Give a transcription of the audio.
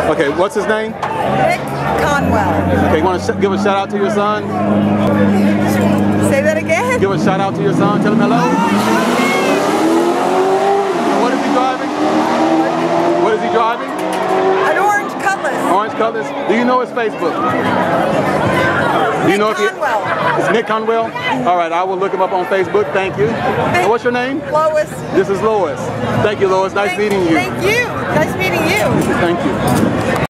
Okay, what's his name? Nick Conwell. Okay, you want to give a shout out to your son? Say that again? Give a shout out to your son. Tell him hello. What is he driving? What is he driving? An orange Cutlass. Orange Cutlass. Do you know his Facebook? Do you know if Conwell. It's Nick Conwell? All right, I will look him up on Facebook. Thank you. What's your name? Lois. This is Lois. Thank you, Lois. Nice meeting you. Thank you. Nice meeting you. Thank you.